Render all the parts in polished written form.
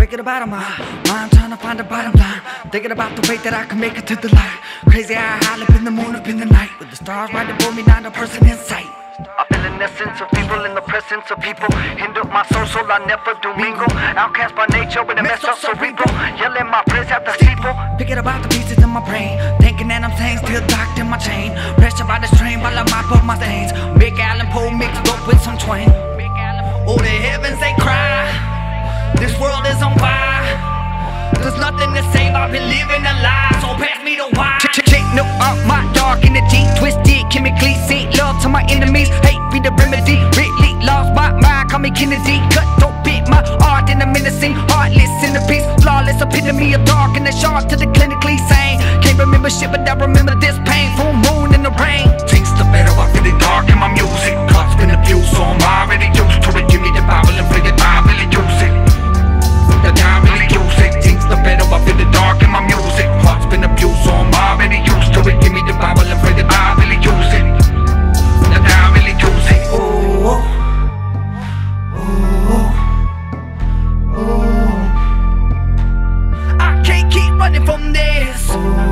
Wicked about my mind, trying to find the bottom line. Thinking about the way that I can make it to the light. Crazy how I live in the moon, up in the night, with the stars right above me, not a person in sight. I feel an essence of people in the presence of people. Hinder my soul, so I never do mingle. Outcast by nature with a messed up cerebral. Yelling my prayers at the steeple. Picking about the pieces in my brain, thinking that I'm sane, still docked in my chain. Pressure by the strain while I mop up my stains. Big Allen Poe mixed up with some Twain. Oh, the heavens they cry, this world is on fire. There's nothing to save, I've been living a lie, so pass me the wine. Check no up my dark energy, twisted chemically, sent love to my enemies. Hate be the remedy, really lost my mind, call me Kennedy. Cut, don't bit my art in a menacing, heartless centerpiece, flawless epitome of dark and the sharp to the clinically sane. Can't remember shit, but I remember this pain. Full moon in the rain. Things the better, I feel it dark in my music. God's been abused, so I'm already used to it. Give me the Bible and play it, I really use it. That I really use it. Things the better, I feel it dark in my music. Heart's been abused, so I'm already used to it. Give me the Bible and pray that I really use it. That I really use it. Oh, oh, oh. I can't keep running from this.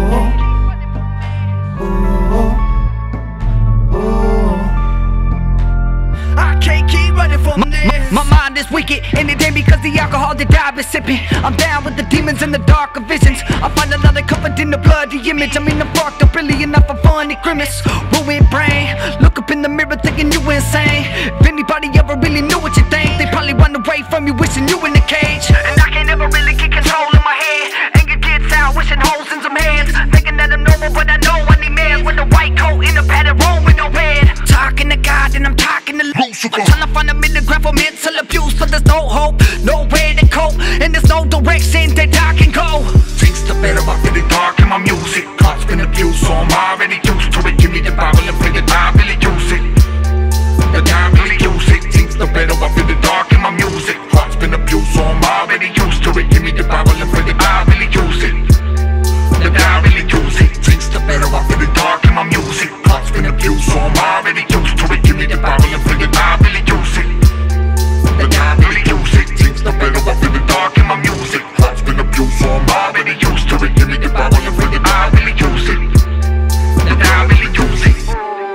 I can't keep running from this. My mind is wicked, and it ain't because the alcohol that I've been sipping. I'm down with the demons and the darker visions. I find a lot of comfort in the bloody image. I mean, I'm fucked up really enough for funny grimace. Ruined brain, look up in the mirror thinking you insane. If anybody ever really knew what you think, they probably run away from you wishing you in the cage. And I can't ever really get control in my head. Anger gets out, wishing holes in some hands. Thinking that I'm normal, but I know I need man with a white coat in a padded room with no bed. Talking to God and I'm talking to Lucifer. I'm trying to find a milligram for mental abuse, but there's no hope, nowhere to cope, and there's no direction that I can go. Things the better, I feel it dark in my music. God's been abused, so I'm already used to it. Give me the Bible and pray that I really use it. That I really use it. Things the better, I feel it dark in my music. Heart's been abused, so I'm already used to it. Give me the Bible and pray that I really use it. That I really use it. Things the better, I feel it dark in my music. Heart's been abused, so I'm already used to it. Give me the Bible and pray that I really use it. That I really use it. Things the better, I feel it dark in my music. Heart's been abused, so I'm already used to it. Give me the Bible and pray that I really use it. That I really use it.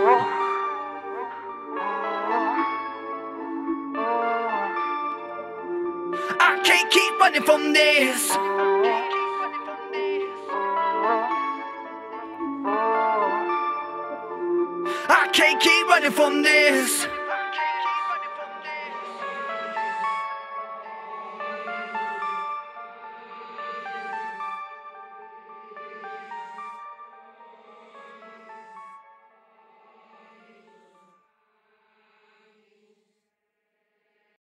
I can't keep running from this. I can't keep running from this.